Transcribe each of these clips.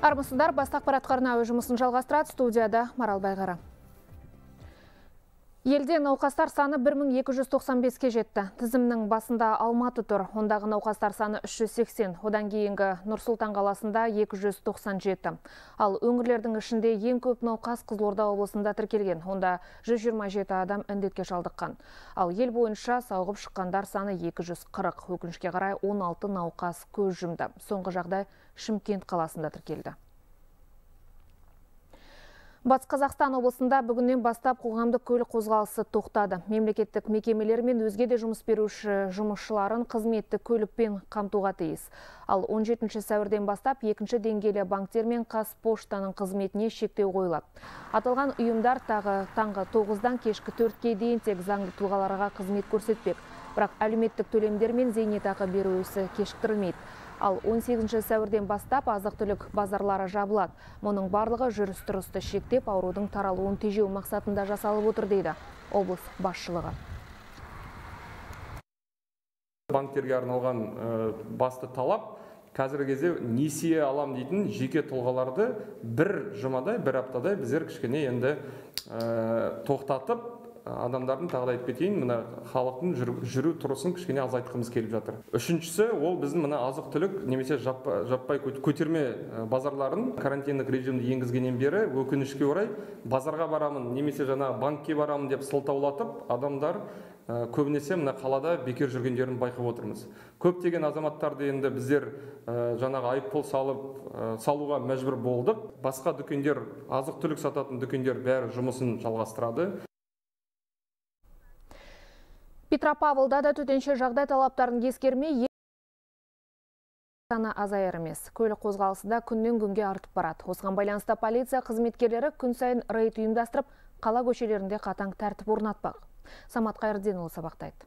Армысыздар, басты ақпарат арнауы жұмысын жалғастырады. Студияда Марал Байғара. Елде науқастар саны 1295-ке жетті. Тізімнің басында Алматы тұр. Ондағы науқастар саны 380. Одан кейінгі Нұр-Сұлтан қаласында 297. Ал өңірлердің ішінде ең көп науқас Қызылорда облысында тіркелген. Онда 127 адам індетке шалдыққан. Ал ел бойынша сауығып шыққандар саны 240. Өкінішке қарай 16 науқас көз жұмды. Соңғы жағдай Шымкент қаласында тіркелді. Батыс Қазақстан облысында бүгіннен бастап қоғамдық көлік қозғалысы тоқтады. Мемлекеттік мекемелер мен өзге де жұмыс беруші жұмысшыларын қызметті көлікпен қамтуға тиіс. Ал 17 сәуірден бастап екінші деңгейлі банктер мен Қазпоштаның қызметіне шектеу қойылады. Аталған ұйымдар таңғы 9-дан кешкі 4-ке дейін тек заңды тұлғаларға қызмет көрсетпек. Бірақ әлеуметтік төлемдер мен зейнетақы беру ісі кешіктірілмейді. Ал 18 сәуірден бастап азық-түлік базарлары жабылады. Мұның барлығы жүріс-тұрысты шектеп, аурудың таралуын тежеу мақсатында жасалып отыр дейді облыс басшылығы. Банктерге арналған басты талап қазіргі кезде несие алам дейтін жеке тұлғаларды бір жұмадай, бір аптадай біздер кішкене енді тоқтатып, адамдардың тағдай айтып кетейін, мына халықтың жүру тұрысын кішкене азайтқымыз келіп жатыр. Үшіншісі, ол біздің мына азық-түлік немесе жаппай көтерме базарларын карантиндік режимді енгізгеннен бері өкінішке орай базарға барамын немесе жаңа банкке барамын деп сылтаулатып, адамдар көбінесе мына қалада бекер жүргендерін байқап отырмыз. Көптеген азаматтарды енді біздер жаңағы айыппұл салуға мәжбүр болдық. Басқа дүкендер, азық-түлік сататын дүкендер бәрі жұмысын жалғастырады. Петропавлда да төтенше жағдай талаптарын ескермей саны азаяр емес. Көлік қозғалысы да күннен күнге артып барады. Осыған байланысты полиция қызметкерлері күн сайын рейд ұйымдастырып, қала көшелерінде қатаң тәртіп орнатпақ. Самат Қайырденұлы сабақтайды.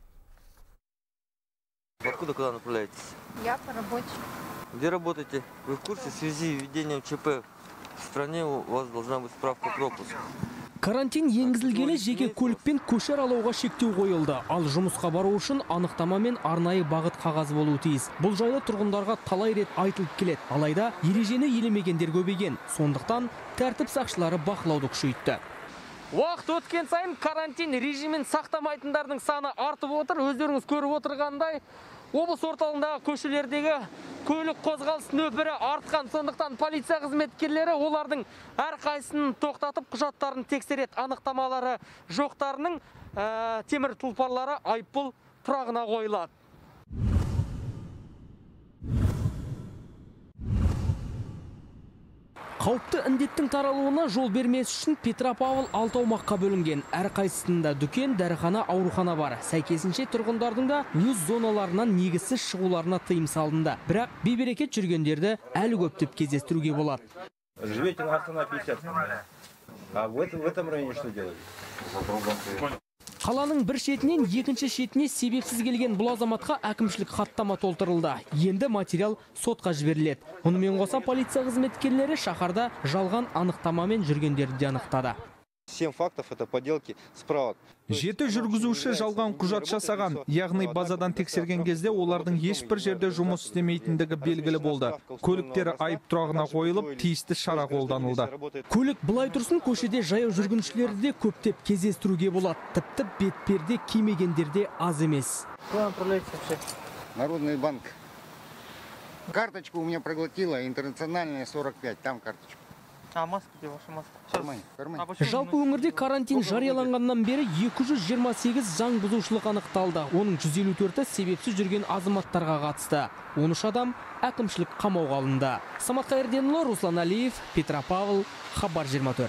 Откуда, куда направляетесь? Я по работе. Где работаете? Вы в курсе, в связи с введением ЧП в стране у вас должна быть справка пропуска? Карантин енгізілгелі жеке көлікпен көшер алуға шектеу қойылды. Ал жұмысқа бару үшін анықтама мен арнайы бағыт қағаз болуы тиіс. Бұл жайлы тұрғындарға талай рет айтылып келеді. Алайда ережені елемегендер көбейген. Сондықтан тәртіп сақшылары бақылауды күшейтті. Уақыт өткен сайын карантин режимін сақтамайтындардың саны артып отыр. Өздеріңіз көріп отырғандай, облыс орталығындағы көшелердегі көлік қозғалыс нөпірі артқан. Сондықтан полиция қызметкерлері олардың әрқайсысын тоқтатып құжаттарын тексереді. Анықтамалары жоқтарының темір тұлпарлары айыппұл тұрағына қойылады. Қауіпті індеттің таралуына жол бермес үшін Петропавл 6 аумаққа бөлінген. Әрқайсысында дүкен, дәріхана, аурухана бар. Сәйкесінше тұрғындардың да өз зоналарынан негізсіз шығуларына тыйым салынды. Бірақ бейберекет жүргендерді әлі көптеп кездестіруге болады. Живете на Астана 50. А в этом районе что делаете? Қаланың бір шетінен екінші шетіне себепсіз келген бұл азаматқа әкімшілік хаттама толтырылды. Енді материал сотқа жіберіледі. Онымен қоса полиция қызметкерлері шаһарда жалған анықтамамен жүргендерді анықтады. 7 фактов это подделки справок. 7 жүргізуші жалған құжат жасаған, яғни базадан тексерген кезде олардың ешбір жерде жұмыс істемейтіндігі белгілі болды. Көліктері айып тұрағына қойылып, тиісті шара қолданылды. Көлік былай тұрсын көшеде жаяу жүргіншілерді де көптеп кездестіруге болады. Тіпті бетперде кимегендерде аз емес. Куда направляетесь вообще? Народный банк. Карточку у меня проглотила, интернациональная 45, там карточка. А маска где ваша маска? Жалпы өңірде карантин жарияланғаннан бері 228 заң бұзушылық анықталды. Оның 154-і себепсіз жүрген азаматтарға қатысты. 13 адам әкімшілік қамауға алынды. Самат Қайырденұлы, Руслан Алиев, Петропавл, Хабар 24.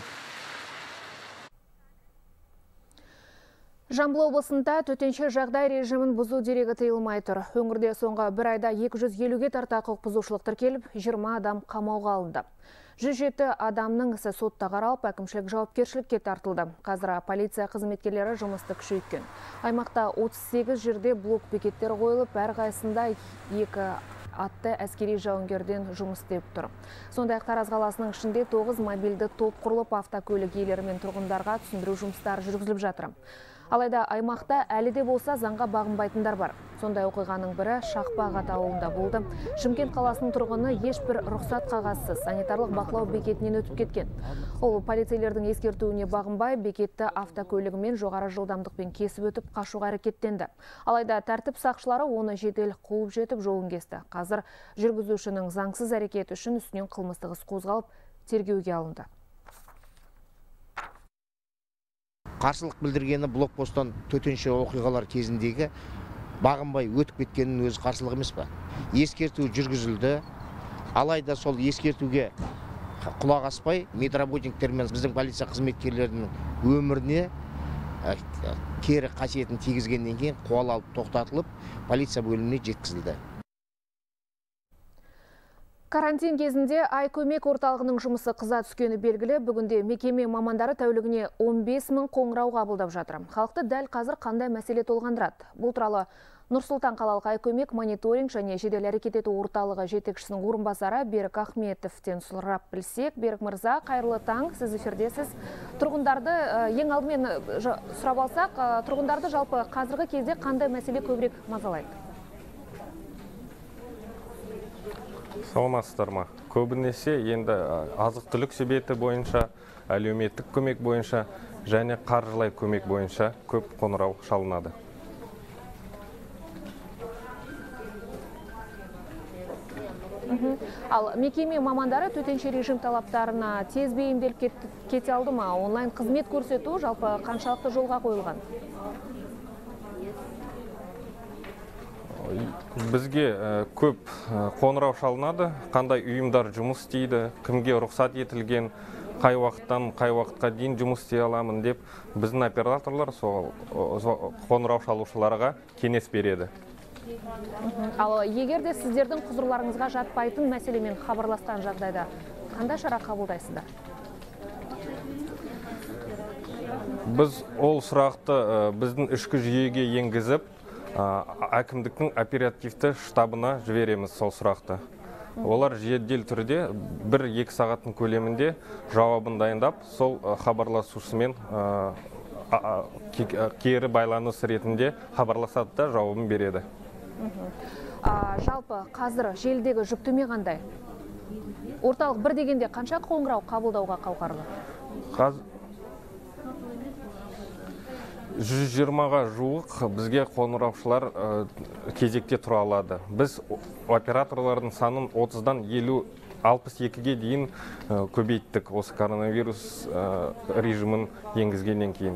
Жамбыл облысында төтенше жағдай режимін бұзу дерегі тыйылмай тұр. Өңірде соңғы бір айда 250-ге тарта құқық бұзушылық тіркеліп, 20 адам қамауға алынды. 107 адамның ісі сотта қаралып, әкімшілік жауапкершілікке тартылды. Қазір полиция қызметкерлері жұмысты күшейткен. Аймақта 38 жерде блок бекеттер қойылып, әрқайсында 2 атты әскери жауынгерден жұмыс істеп тұр. Сондай-ақ Тараз қаласының ішінде 9 мобильді топ құрылып, автокөлік иелері мен тұрғындарға түсіндіру жұмыстары жүргізіліп жатыр. Алайда аймақта әлі де болса заңға бағынбайтындар бар. Сондай оқиғаның бірі Шақпағат ауылында болды. Шымкент қаласының тұрғыны ешбір рұқсат қағазсыз санитарлық бақылау бекетінен өтіп кеткен. Ол полицейлердің ескертуіне бағынбай бекетті автокөлігімен жоғары жылдамдықпен кесіп өтіп қашуға әрекеттенді. Алайда тәртіп сақшылары оны жедел қуып жетіп жолын кесті. Қазір жүргізушінің заңсыз әрекеті үшін үстінен қылмыстық іс қозғалып, тергеуге алынды. Қарсылық білдіргені блокпосттан төтенше оқиғалар кезіндегі бағынбай өтіп кеткенінің өзі қарсылық емес пе? Ескерту жүргізілді. Алайда сол ескертуге құлақ аспай, медработниктер мен біздің полиция қызметкерлерінің өміріне кері қасиетін тигізгеннен кейін қуалалып тоқтатылып, полиция бөліміне жеткізілді. Карантин кезінде Ай-көмек орталығының жұмысы қыза түскені белгілі. Бүгінде мекеме мамандары тәулігіне 15 000 қоңырау қабылдап жатыр. Халықты дәл қазір қандай мәселе толғандырады? Бұл туралы Нұр-Сұлтан қалалық Ай-көмек мониторинг және жедел әрекет ету орталығы жетекшісінің орынбасары Берік Ахметовтен сұрап білсек. Берік мырза, қайырлы таң, сіз эфирдесіз. Тұрғындарды ең алдымен сұрап алсақ, тұрғындарды жалпы қазіргі кезде қандай мәселе көбірек мазалайды? Саламатсыздар ма? Көбінесе енді азық-түлік себеті бойынша, әлеуметтік көмек бойынша және қаржылай көмек бойынша көп қоңырау шалынады. Ал мекеме мамандары төтенше режим талаптарына тез бейімделіп кете алды ма? Онлайн қызмет көрсету жалпы қаншалықты жолға қойылған? Бізге көп қоңырау шалынады, қандай ұйымдар жұмыс істейді, кімге рұқсат етілген, қай уақыттан қай уақытқа дейін жұмыс істей аламын деп біздің операторлар сол қоңырау шалушыларға кеңес береді. Ал егер де сіздердің құзырларыңызға жатпайтын мәселемен хабарласқан жағдайда қандай шара қабылдайсыздар? Біз ол сұрақты біздің ішкі жүйеге енгізіп, әкімдіктің оперативті штабына жібереміз сол сұрақты. Олар жедел түрде 1-2 сағаттың көлемінде жауабын дайындап, сол хабарласушысымен кері байланыс ретінде хабарласады да жауабын береді. Жалпы қазір желдегі жүктеме қандай? Орталық бір дегенде қанша қоңырау қабылдауға қауқарлы? 120-ға жуық бізге қоңыраушылар кезекте тұра алады. Біз операторлардың санын 30-дан 50-62-ге дейін көбейттік осы коронавирус режимін енгізгеннен кейін.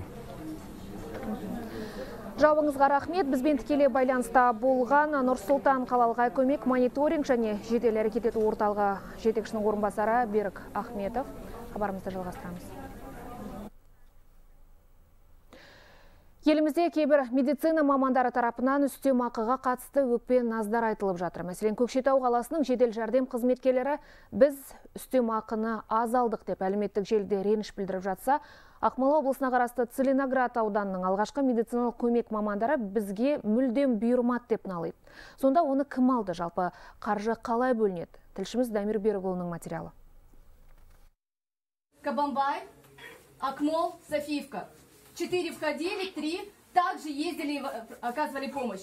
Жауабыңызға рахмет. Бізбен тікелей байланыста болған Нұр-Сұлтан қалалық Ай-көмек мониторинг және жедел әрекет ету орталығы жетекшісінің орынбасары Берік Ахметов. Хабарымызды жалғастырамыз. Елімізде кейбір медицина мамандары тарапынан үстем ақыға қатысты өкпе наздар айтылып жатыр. Мәселен, Көкшетау қаласының жедел жәрдем қызметкерлері біз үстем ақыны аз алдық деп әлеуметтік желіде реніш білдіріп жатса, Ақмола облысына қарасты Целиноград ауданының алғашқы медициналық көмек мамандары бізге мүлдем бұйырмады деп налиды. Сонда оны кім алды, жалпы қаржы қалай бөлінеді? Тілшіміз Дамир Берікұлының материалы. Кабанбай, Акмол, Софиевка. 4 входили, 3 также ездили, оказывали помощь.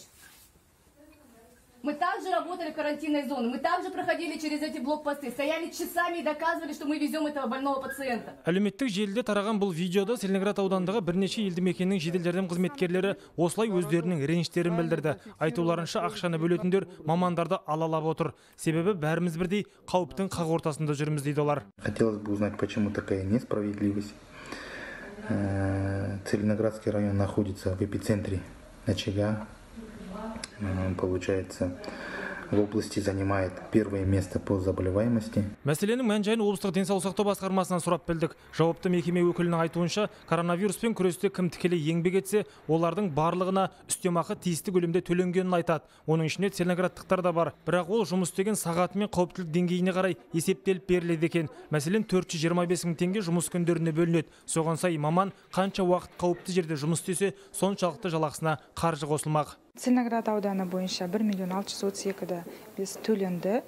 Мы также работали в карантинной зоне, мы также проходили через эти блокпосты, стояли часами и доказывали, что мы везем этого больного пациента. Әлеуметтік желіде тараған бұл видеода Целиноград аудандағы бірнеше елді мекеннің жедел жәрдем қызметкерлері осылай өздерінің реніштерін білдірді. Айтуларынша ақшаны бөлетіндер мамандарды алалап отыр. Себебі бәріміз бірдей қауіптің қақ ортасында жүрміз дейді олар. Хотелось бы узнать, почему такая несправедливость. Целиноградский район находится в эпицентре очага. Получается, в области занимает первое место по заболеваемости. Мәселенің мән-жайын облыстық денсаулық сақтау басқармасынан сұрап білдік. Жауапты мекеме өкілінің айтуынша, коронавируспен күресте кім тікелей еңбек етсе, олардың барлығына үстемақы тиісті көлемде төленгенін айтады. Оның ішінде Целиноградтықтар да бар. Бірақ ол жұмыс істеген сағаты мен қауіптілік деңгейіне қарай есептеліп беріледі екен. Мәселен, 425 000 теңге жұмыс күндеріне бөлінеді. Соған сай маман қанша уақыт қауіпті жерде жұмыс істесе, соншалықты жалақысына қаржы қосылмақ. Целиноград ауданы бойынша 1 632 біз төленді.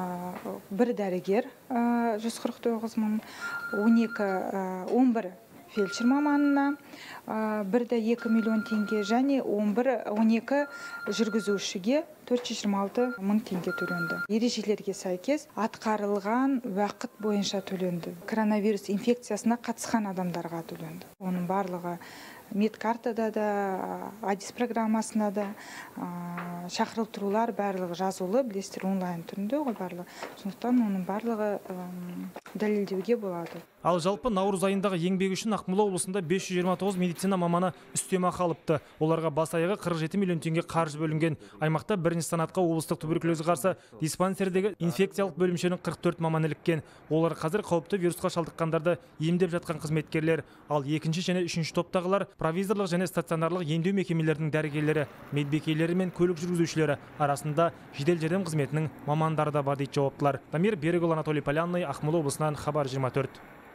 Бір дәрігер 149 000, 11 фельдшер маманына, 1,2 миллион теңге және 11-12 жүргізушіге 426 мың теңге төленді. Ережелерге сәйкес атқарылған уақыт бойынша төленді. Коронавирус инфекциясына қатысқан адамдарға төленді. Оның барлығы медкартада да, АДИС программасына да шақырылып тұрулар барлығы жазулы, білесіздер онлайн түрінде ғой барлығы. Сондықтан оның барлығы дәлелдеуге болады. Ал жалпы наурыз айындағы еңбегі үшін Ақмола облысында 529 медицина маманы үстемақы алыпты. Оларға бас аяғы 47 миллион теңге қаржы бөлінген. Аймақта бірінші санатқа облыстық туберкулезге қарсы диспансердегі инфекциялық бөлімшенің 44 маманы іліккен. Олар қазір қауіпті вирусқа шалдыққандарды емдеп жатқан қызметкерлер. Ал екінші және үшінші топтағылар провизорлық және стационарлық емдеу мекемелерінің дәрігерлері, медбикелері мен көлік жүргізушілері арасында жедел жәрдем қызметінің мамандары да бар дейді жауаптылар. Дамир Берікұлы, Анатолий Полянный, Ақмола облысынан, Хабар 24.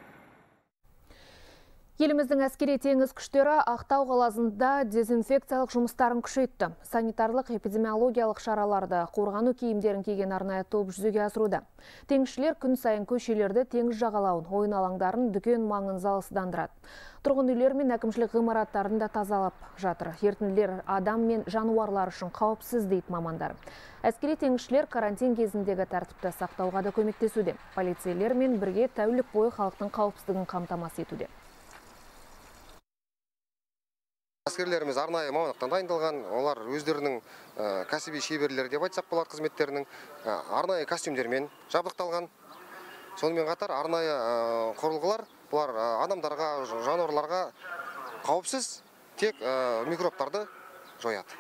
Еліміздің әскери теңіз күштері Ақтау қаласында дезинфекциялық жұмыстарын күшейтті. Санитарлық эпидемиологиялық шараларды, қорғану киімдерін киген арнайы топ жүзеге асыруда. Теңізшілер күн сайын көшелерді, теңіз жағалауын, ойын алаңдарын, дүкен маңын залсыздандырады. Тұрғын үйлер мен әкімшілік ғимараттарын да тазалап жатыр. Ерітінділер адам мен жануарлар үшін қауіпсіз дейді мамандар. Әскери теңізшілер карантин кезіндегі тәртіпті сақтауға да көмектесуде. Полицейлер мен бірге тәулік бойы халықтың қауіпсіздігін қамтамасыз етуде. Әскерлеріміз арнайы мамандықтан дайындалған, олар өздерінің кәсіби шеберлері деп айтсақ болады, қызметтерінің арнайы костюмдермен жабдықталған. Сонымен қатар арнайы құрылғылар бұлар адамдарға, жануарларға қауіпсіз, тек микробтарды жояды.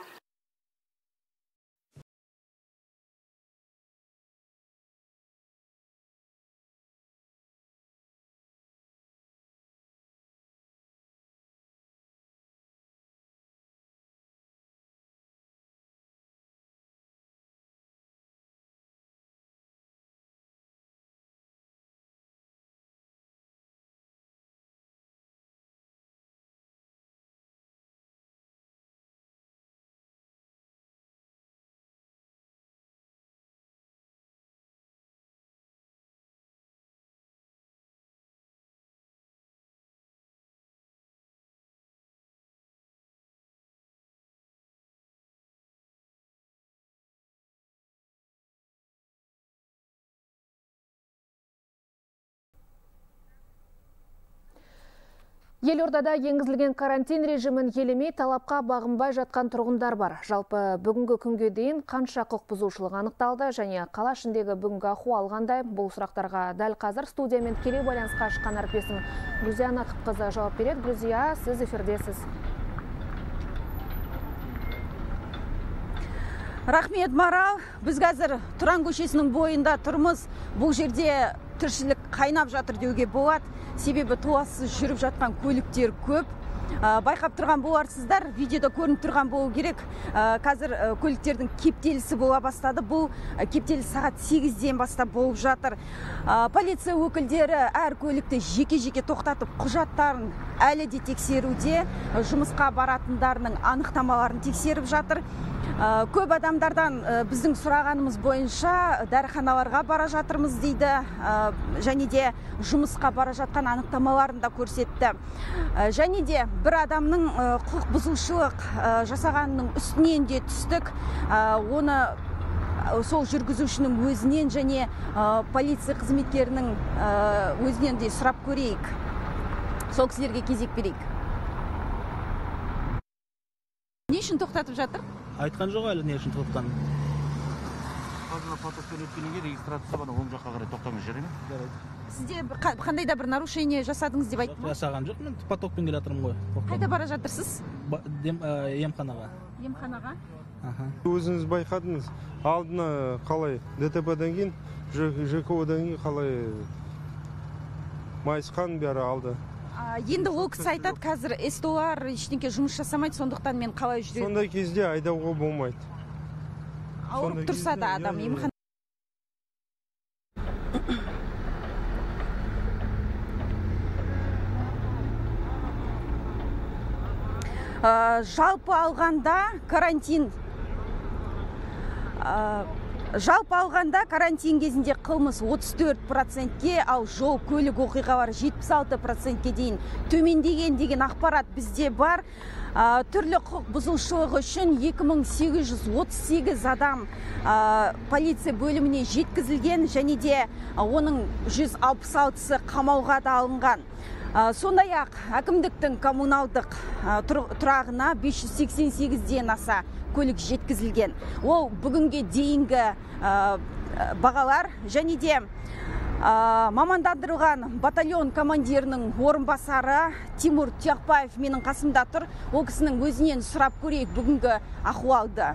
Елордада енгізілген карантин режимін елемей талапқа бағынбай жатқан тұрғындар бар. Жалпы бүгінгі күнге дейін қанша құқық бұзушылық анықталды және қала ішіндегі бүгінгі ахуал қандай? Бұл сұрақтарға дәл қазір студиямен тікелей байланысқа шыққан әріптесім Гүлзия Нақыпқызы жауап береді. Гүлзия, сіз эфирдесіз. Рахмет, Марал. Біз қазір Тұран көшесінің бойында тұрмыз. Бұл жерде тіршілік қайнап жатыр деуге болады. Себебі толассыз жүріп жатқан көліктер көп. Байқап тұрған боларсыздар, видеода көрініп тұрған болу керек. Қазір көліктердің кептелісі бола бастады. Бұл кептеліс сағат 8-ден бастап болып жатыр. Полиция өкілдері әр көлікті жеке-жеке тоқтатып, құжаттарын әлі де тексеруде, жұмысқа баратындарының анықтамаларын тексеріп жатыр. Көп адамдардан біздің сұрағанымыз бойынша дәріханаларға бара жатырмыз дейді, және де жұмысқа бара жатқан анықтамаларын да көрсетті. Және де бір адамның құқық бұзушылық жасағанының үстінен де түстік. Оны сол жүргізушінің өзінен және полиция қызметкерінің өзінен де сұрап көрейік. Сол кісілерге кезек берейік. Не үшін тоқтатып жатыр? Айтқан жоқ әлі не үшін тоқтатқанын. Қазір потокпен өткенге регистрация бана оң жаққа қарай тоқтамыз жеріне. Сізде қандай да бір нарушение жасадыңыз деп айтты ма? Жасаған жоқ, мен потокпен келе жатырмын ғой. Қайда бара жатырсыз? Емханаға. Емханаға? Өзіңіз байқадыңыз, алдына қалай ДТП-ден кейін, ЖКО-дан кейін қалай майысқан бәрі алды. Енді ол кісі айтады, қазір СТО-лар ештеңке жұмыс жасамайды, сондықтан мен қалай жүрем? Сондай кезде айдауға болмайды. Ауырып тұрса да адам емхана. Жалпы алғанда карантин Жалпы алғанда карантин кезінде қылмыс 34%-ке, ал жол көлік оқиғалары 76%-ке дейін төмендеген деген ақпарат бізде бар. Түрлі құқық бұзушылығы үшін 2838 адам полиция бөліміне жеткізілген, және де оның 166-сы қамауға да алынған. Сондай-ақ әкімдіктің коммуналдық тұрағына 588-ден аса көлік жеткізілген. Ол бүгінге дейінгі бағалар, және де мамандандырылған батальон командирінің орынбасары Тимур Тияқбаев менің қасымда тұр. Ол кісінің өзінен сұрап көрейік бүгінгі ахуалды.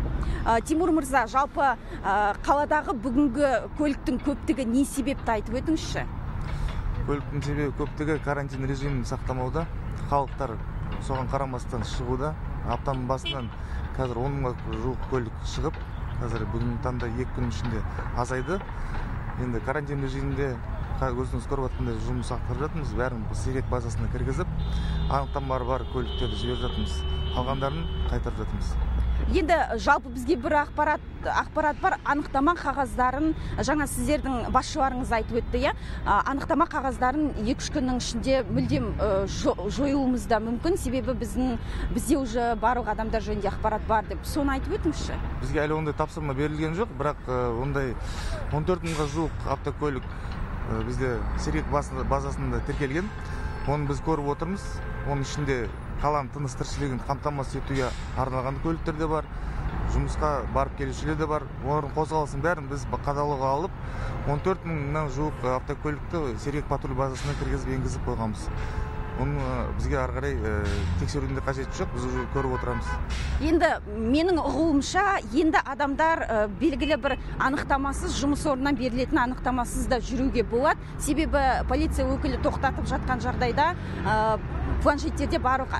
Тимур мырза, жалпы қаладағы бүгінгі көліктің көптігі не себепті айтып өтіңізші? Көліктің себебі көптігі карантин режимін сақтамауда. Халықтар соған қарамастан шығуда. Аптаның басынан қазір 10-ға жуық көлік шығып, қазір бүгінгі таңда 2 күн ішінде азайды. Енді карантин режимінде өзіңіз көріп жатқандай жұмыс атқарып жатырмыз. Бәрін сирек базасына кіргізіп, анықтамалары бар көліктерді жіберіп жатырмыз. Қалғандарын қайтарып жатырмыз. Енді жалпы бізге бір ақпарат бар, анықтама қағаздарын, жаңа сіздердің басшыларыңыз айтып өтті, анықтама қағаздарын 2-3 күннің ішінде мүлдем жойылуымыз да мүмкін, себебі бізде уже барлық адамдар жөнінде ақпарат бар деп. Соны айтып өтіңізші? Бізге әлі ондай тапсырма берілген жоқ, бірақ ондай 14 мыңға жуық автокөлік бізде сирек базасында тіркелген. Оны біз көріп отырмыз. Оның ішінде қаланың тыныс тіршілігін қамтамасыз етуге арналған көліктер де бар, жұмысқа барып келушілер де бар. Олардың қозғалысын бәрін біз қадағалауға алып, 14 мыңнан жуық автокөлікті сирек патруль базасына кіргізіп енгізіп қойғанбыз. Оны бізге ары қарай тексерудің де қажеті жоқ, біз уже көріп отырамыз. Енді менің ұғуымша, енді адамдар белгілі бір анықтамасыз, жұмыс орнынан берілетін анықтамасыз да жүруге болады. Себебі полиция өкілі тоқтатып жатқан жағдайда планшеттерде барлық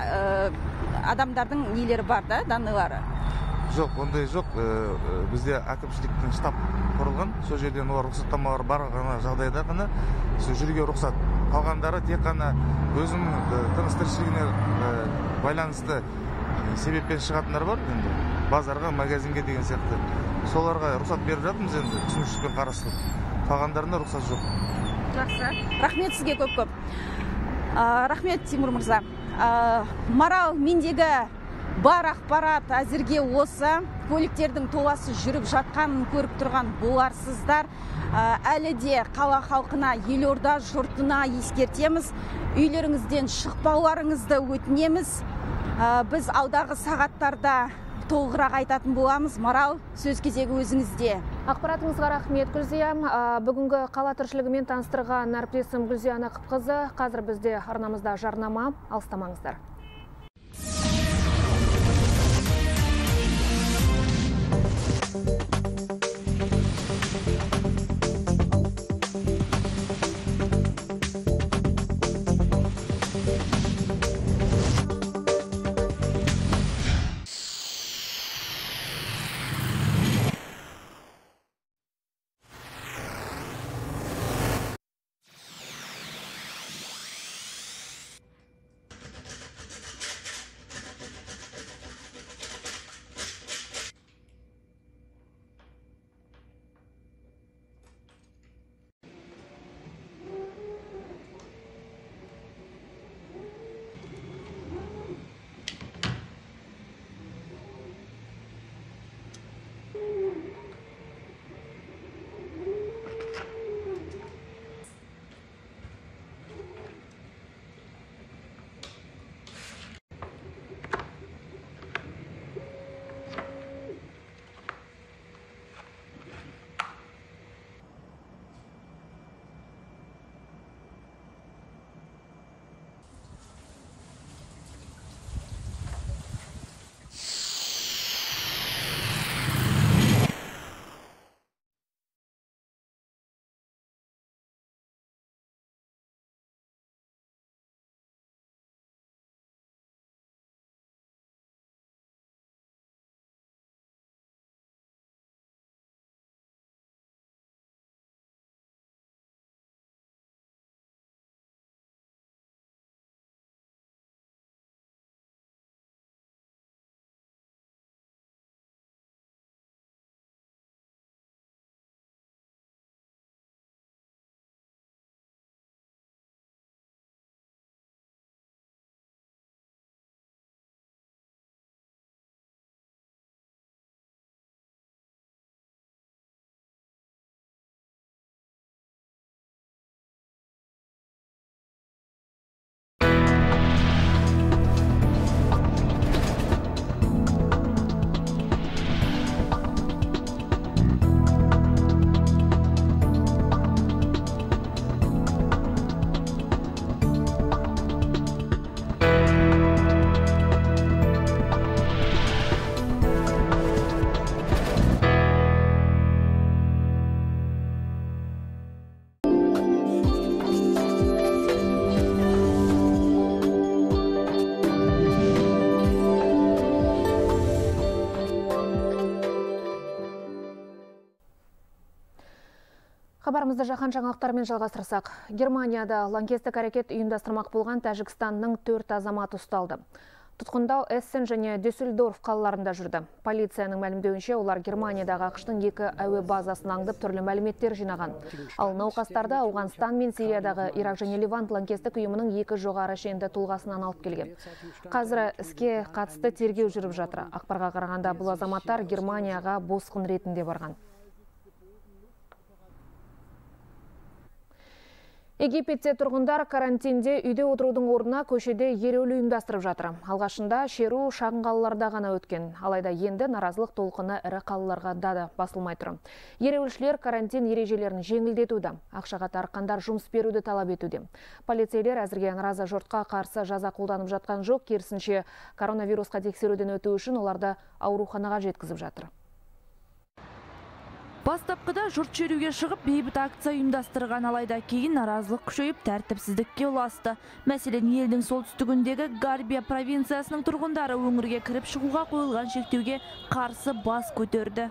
адамдардың нелері бар да, данныйлары. Жоқ, ондай жоқ. Бізде әкімшіліктің штаб құрылған. Сол жерден олар рұқсаттамалар бар ғана жағдайда ғана жүруге рұқсат. Қалғандары тек қана өзінің тыныс тіршілігіне байланысты себеппен шығатындар бар. Енді базарға, магазинге деген сияқты. Соларға рұқсат беріп жатырмыз, енді түсінушілікпен қарастырып. Қалғандарына рұқсат жоқ. Жақсы. Рахмет сізге көп-көп. Рахмет, Тимур мырза. Марал, мендегі бар ақпарат әзірге осы. Көліктердің толасы жүріп жатқанын көріп тұрған боларсыздар. Әлі де қала халқына, елорда жұртына ескертеміз. Үйлеріңізден шықпауларыңызды өтінеміз. Біз алдағы сағаттарда толығырақ айтатын боламыз. Марал, сөз кезегі өзіңізде. Ақпаратыңызға рахмет, Гүлзия. Бүгінгі қала тіршілігімен таныстырған әріптесім Гүлзия Нақыпқызы. Қазір бізде арнамызда жарнама, алыстамаңыздар. Хабарымызды жаһан жаңалықтарымен жалғастырсақ, Германияда лаңкестік әрекет ұйымдастырмақ болған Тәжікстанның 4 азаматы ұсталды. Тұтқындау Эссен және Дюссельдорф қалаларында жүрді. Полицияның мәлімдеуінше, олар Германиядағы ақштың 2 әуе базасын аңдып түрлі мәліметтер жинаған. Ал науқастарды Ауғанстан мен Сириядағы Ирак және Ливан лаңкестік ұйымының 2 жоғары шенді тұлғасынан алып келген. Қазір іске қатысты тергеу жүріп жатыр. Ақпарға қарағанда бұл азаматтар Германияға босқын ретінде барған. Египетте тұрғындар карантинде үйде отырудың орнына көшеде ереуіл ұйымдастырып жатыр. Алғашында шеру шағын қалаларда ғана өткен. Алайда енді наразылық толқыны ірі қалаларға да басылмай тұр. Ереуілшілер карантин ережелерін жеңілдетуді, ақшаға тарыққандар жұмыс беруді талап етуде. Полицейлер әзірге наразы жұртқа қарсы жаза қолданып жатқан жоқ, керісінше коронавирусқа тексеруден өту үшін оларды ауруханаға жеткізіп жатыр. Бастапқыда жұрт шеруге шығып бейбіт акция ұйымдастырған, алайда кейін наразылық күшейіп тәртіпсіздікке ұласты. Мәселен, елдің солтүстігіндегі Гарбия провинциясының тұрғындары өңірге кіріп шығуға қойылған шектеуге қарсы бас көтерді.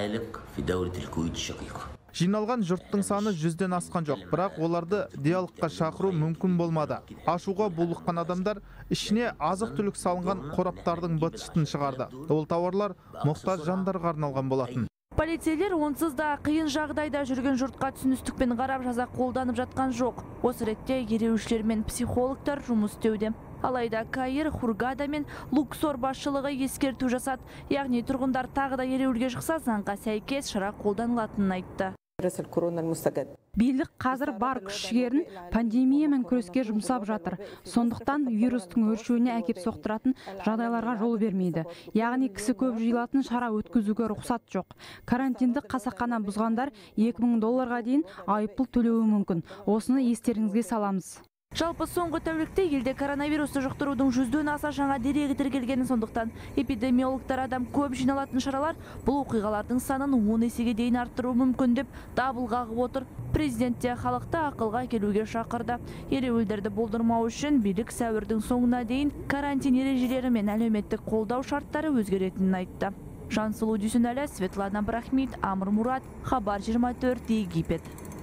Жиналған жұрттың саны 100-ден асқан жоқ, бірақ оларды диалогқа шақыру мүмкін болмады. Ашуға булыққан адамдар ішіне азық-түлік салынған қораптардың быт-шытын шығарды. Ол тауарлар мұқтаж жандарға арналған болатын. Полицейлер онсыз да қиын жағдайда жүрген жұртқа түсіністікпен қарап жаза қолданып жатқан жоқ. Осы ретте ереуілшілер мен психологтар жұмыс істеуде. Алайда Каир, Хургада мен Луксор басшылығы ескерту жасады. Яғни тұрғындар тағы да ереуілге шықса, заңға сәйкес шара қолданылатынын айтты. Билік қазір бар күш-жігерін пандемиямен күреске жұмсап жатыр. Сондықтан вирустың өршуіне әкеп соқтыратын жағдайларға жол бермейді. Яғни кісі көп жиылатын шара өткізуге рұқсат жоқ. Карантинді қасақана бұзғандар $2000 дейін айыппұл төлеуі мүмкін. Осыны естеріңізге саламыз. Жалпы соңғы тәулікте елде коронавирусты жұқтырудың 100-ден аса жаңа дерегі тіркелгені, сондықтан эпидемиологтар адам көп жиналатын шаралар бұл оқиғалардың санын 10 есеге дейін арттыру мүмкін деп дабыл қағып отыр. Президент те халықты ақылға келуге шақырды. Ереуілдерді болдырмау үшін билік сәуірдің соңына дейін карантин ережелері мен әлеуметтік қолдау шарттары өзгеретінін айтты. Жансұлу Дүйсенәлі, Светлана Брахмит, Амр Мурат, Хабар 24, Египет.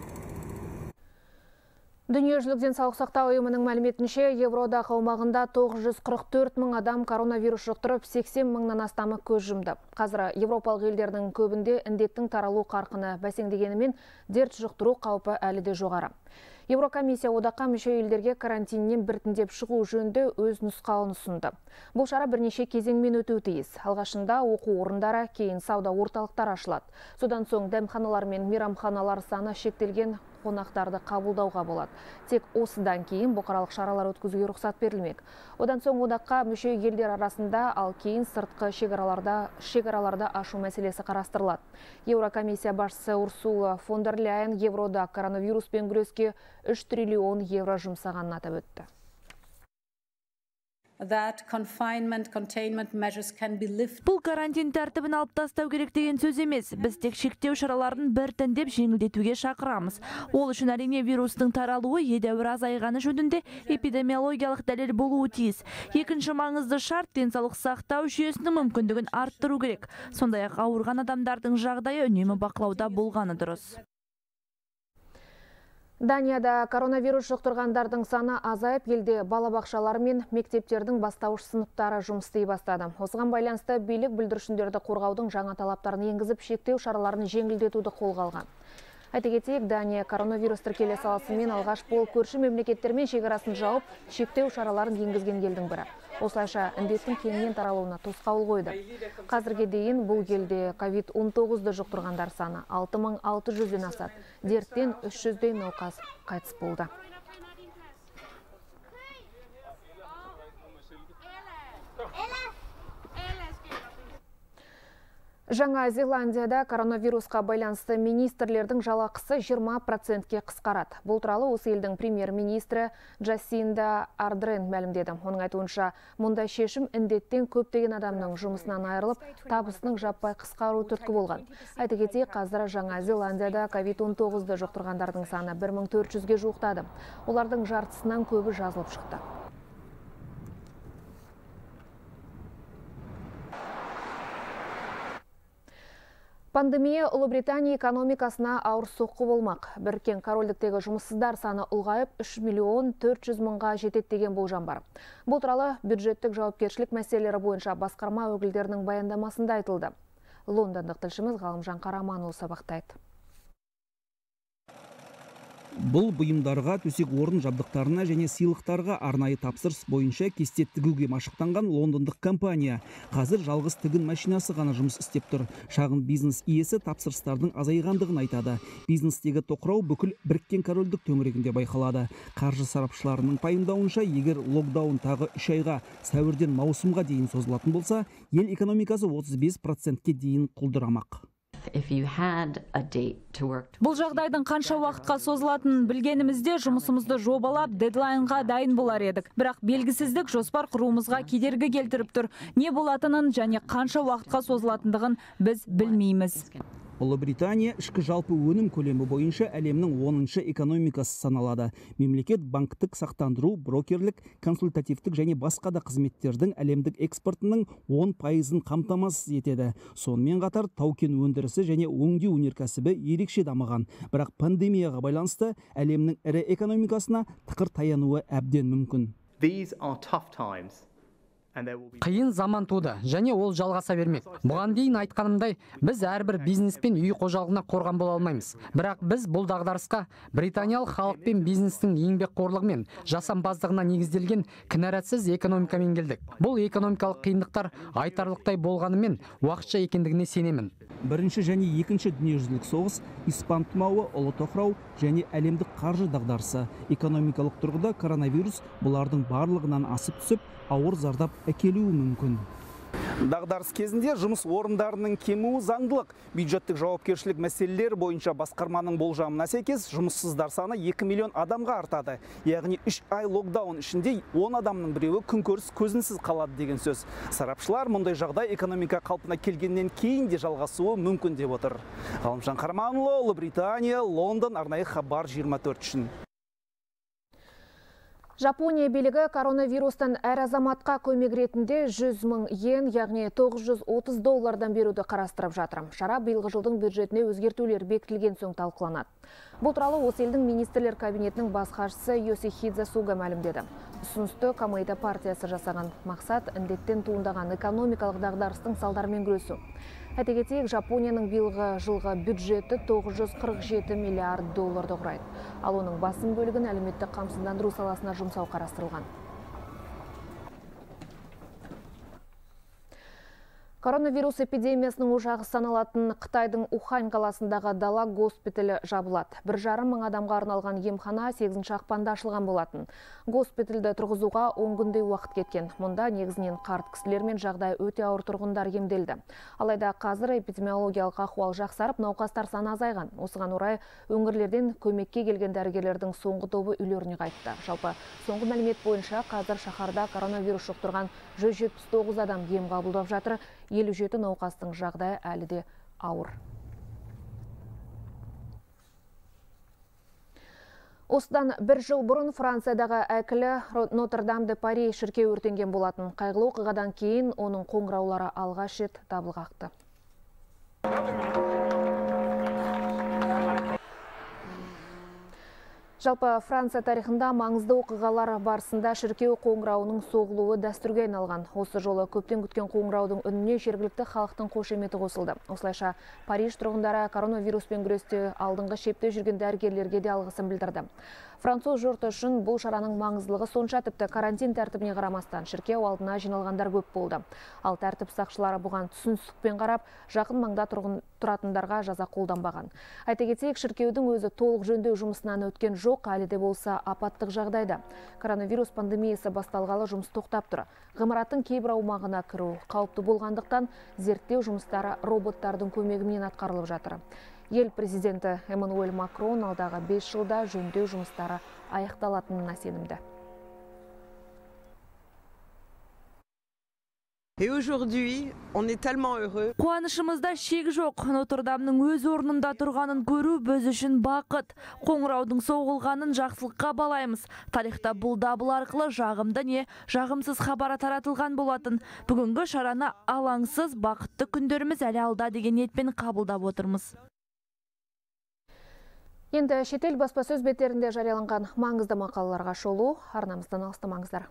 Дүниежүзілік денсаулық сақтау ұйымының мәліметінше, Евроодақ аумағында 944 мың адам коронавирус жұқтырып, 80 мыңнан астамы көз жұмды. Қазір Европалық елдердің көбінде індеттің таралу қарқыны бәсеңдегенімен дерт жұқтыру қаупі әлі де жоғары. Еврокомиссия одаққа мүше елдерге карантиннен біртіндеп шығу жөнінде өз нұсқауын ұсынды. Бұл шара бірнеше кезеңмен өтуі тиіс. Алғашында оқу орындары, кейін сауда орталықтары ашылады. Содан соң дәмханалар мен мейрамханалар саны шектелген қонақтарды қабылдауға болады. Тек осыдан кейін бұқаралық шаралар өткізуге рұқсат берілмек. Одан соң одаққа мүше елдер арасында, ал кейін сыртқы шекараларда ашу мәселесі қарастырылады. Еврокомиссия басшысы Урсула фон дер Ляйен Еврода коронавируспен күреске 3 триллион евро жұмсағанын атап өтті. Бұл карантин тәртібін алып тастау керек деген сөз емес. Біз тек шектеу шараларын біртіндеп жеңілдетуге шақырамыз. Ол үшін әрине вирустың таралуы едәуір азайғаны жөнінде эпидемиологиялық дәлел болуы тиіс. Екінші маңызды шарт денсаулық сақтау жүйесінің мүмкіндігін арттыру керек. Сондай-ақ ауырған адамдардың жағдайы үнемі бақылауда болғаны дұрыс. Данияда коронавирус жұқтырғандардың саны азайып, елде балабақшалар мен мектептердің бастауыш сыныптары жұмыс істей бастады. Осыған байланысты билік бүлдіршіндерді қорғаудың жаңа талаптарын енгізіп, шектеу шараларын жеңілдетуді қолға алған. Айта кетейік, Дания коронавирус тіркеле саласымен алғаш болып көрші мемлекеттермен шекарасын жауып, шектеу шараларын енгізген елдің бірі. Осылайша індеттің кеңінен таралуына тосқауыл қойды. Қазірге дейін бұл елде COVID-19-ды жұқтырғандар саны 6600-ден асады. Дерттен 300-дей науқас қайтыс болды. Жаңа Зеландияда коронавирусқа байланысты министрлердің жалақысы 20%-ке қысқарады. Бұл туралы осы елдің премьер-министрі Джасинда Ардерн мәлімдеді. Оның айтуынша, мұндай шешім індеттен көптеген адамның жұмысынан айырылып, табысының жаппай қысқару түрткі болған. Айта кетейік, қазір Жаңа Зеландияда COVID-19-ды жұқтырғандардың саны 1400-ге жуықтады. Олардың жартысынан көбі жазылып шықты. Пандемия Ұлыбритания экономикасына ауыр соққы болмақ. Біріккен Корольдіктегі жұмыссыздар саны ұлғайып 3 миллион 400 мыңға жетеді деген болжам бар. Бұл туралы бюджеттік жауапкершілік мәселелері бойынша басқарма өкілдерінің баяндамасында айтылды. Лондондық тілшіміз Ғалымжан Қараманұлы сабақтайды. Бұл бұйымдарға, төсек орын жабдықтарына және сыйлықтарға арнайы тапсырыс бойынша кесте тігуге машықтанған лондондық компания. Қазір жалғыз тігін машинасы ғана жұмыс істеп тұр. Шағын бизнес иесі тапсырыстардың азайғандығын айтады. Бизнестегі тоқырау бүкіл Біріккен Корольдік төңірегінде байқалады. Қаржы сарапшыларының пайымдауынша, егер локдаун тағы 3 айға, сәуірден маусымға дейін созылатын болса, ел экономикасы 35%-ке дейін құлдырамақ. Бұл жағдайдың қанша уақытқа созылатынын білгенімізде жұмысымызды жобалап, дедлайнға дайын болар едік. Бірақ белгісіздік жоспар құруымызға кедергі келтіріп тұр. Не болатынын және қанша уақытқа созылатындығын біз білмейміз. Ұлыбритания ішкі жалпы өнім көлемі бойынша әлемнің 10-шы экономикасы саналады. Мемлекет банктік сақтандыру, брокерлік, консультативтік және басқа да қызметтердің әлемдік экспортының 10%-ын қамтамасыз етеді. Сонымен қатар тау-кен өндірісі және өңдеу өнеркәсібі ерекше дамыған. Бірақ пандемияға байланысты әлемнің ірі экономикасына тықыр таянуы әбден мүмкін. Қиын заман туды, және ол жалғаса бермек. Бұған дейін айтқанымдай, біз әрбір бизнес пен үй қожалығына қорған бола алмаймыз. Бірақ біз бұл дағдарысқа британиялық халық пен бизнестің еңбекқорлығы мен жасампаздығына негізделген кінәратсыз экономикамен келдік. Бұл экономикалық қиындықтар айтарлықтай болғанымен уақытша екендігіне сенемін. Бірінші және екінші дүниежүзілік соғыс, испан тұмауы, ұлы тоқырау және әлемдік қаржы дағдарысы. Экономикалық тұрғыда коронавирус бұлардың барлығынан асып түсіп, ауыр зардап әкелуі мүмкін. Дағдарыс кезінде жұмыс орындарының кемуі заңдылық. Бюджеттік жауапкершілік мәселелері бойынша басқарманың болжамына сәйкес жұмыссыздар саны 2 миллион адамға артады. Яғни 3 ай локдаун ішінде 10 адамның біреуі күнкөріс көзінсіз қалады деген сөз. Сарапшылар мұндай жағдай экономика қалпына келгеннен кейін де жалғасуы мүмкін деп отыр. Ғалымжан Қараманұлы, Ұлыбритания, Лондон, арнайы хабар 24 үшін. Жапония билігі коронавирустан әр азаматқа көмек ретінде 100 мың йен, яғни $930 беруді қарастырып жатыр. Шара биылғы жылдың бюджетіне өзгертулер бекітілген соң талқыланады. Бұл туралы осы елдің министрлер кабинетінің бас хатшысы Йосихидзе Суга мәлімдеді. Ұсынысты Камейда партиясы жасаған мақсат індеттен туындаған экономикалық дағдарыстың салдарымен күресу. Айта кетейік, Жапонияның биылғы жылғы бюджеті $947 миллиард құрайды. Ал оның басым бөлігін әлеуметтік қамсыздандыру саласына жұмсау қарастырылған. Коронавирус эпидемиясының ошағы саналатын Қытайдың Ухань қаласындағы дала госпиталі жабылады. 1,5 мың адамға арналған емхана 8 ақпанда ашылған болатын. Госпитальді тұрғызуға 10 күндей уақыт кеткен. Мұнда негізінен қарт кісілер мен жағдай өте ауыр тұрғындар емделді. Алайда қазір эпидемиологиялық ахуал жақсарып, науқастар саны азайған. Осыған орай өңірлерден көмекке келген дәрігерлердің соңғы тобы үйлеріне қайтты. Жалпы соңғы мәлімет бойынша қазір шаһарда коронавирус жұқтырған 179 адам ем қабылдап жатыр. 57 науқастың жағдайы әлі де ауыр. Осыдан 1 жыл бұрын Франциядағы әкілі Нотр-Дам-де-Пари шіркеуі өртенген болатын. Қайғылы оқиғадан кейін оның қоңыраулары алғаш рет дабыл қақты. Жалпы Франция тарихында маңызды оқиғалар барысында шіркеу қоңырауының соғылуы дәстүрге айналған. Осы жолы көптен күткен қоңыраудың үніне жергілікті халықтың қошеметі қосылды. Осылайша Париж тұрғындары коронавируспен күресте алдыңғы шепте жүрген дәрігерлерге де алғысын білдірді. Француз жұрты үшін бұл шараның маңыздылығы сонша, тіпті карантин тәртібіне қарамастан шіркеу алдына жиналғандар көп болды. Ал тәртіп сақшылары бұған түсіністікпен қарап, жақын маңда тұратындарға жаза қолданбаған. Айта кетейік, шіркеудің өзі толық жөндеу жұмысынан өткен жоқ, әлі де болса апаттық жағдайда. Коронавирус пандемиясы басталғалы жұмыс тоқтап тұр. Ғимараттың кейбір аумағына кіру қауіпті болғандықтан зерттеу жұмыстары роботтардың көмегімен атқарылып жатыр. Ел президенті Эммануэль Макрон алдағы 5 жылда жөндеу жұмыстары аяқталатынына сенімді. Қуанышымызда шек жоқ. Нотр-Дамның өз орнында тұрғанын көру біз үшін бақыт. Қоңыраудың соғылғанын жақсылыққа балаймыз. Тарихта бұл дабыл арқылы жағымды не жағымсыз хабар таратылған болатын. Бүгінгі шараны алаңсыз бақытты күндеріміз әлі алда деген ниетпен қабылдап отырмыз. Енді шетел баспасөз беттерінде жарияланған маңызды мақалаларға шолу, арнамыздан алыстамаңыздар.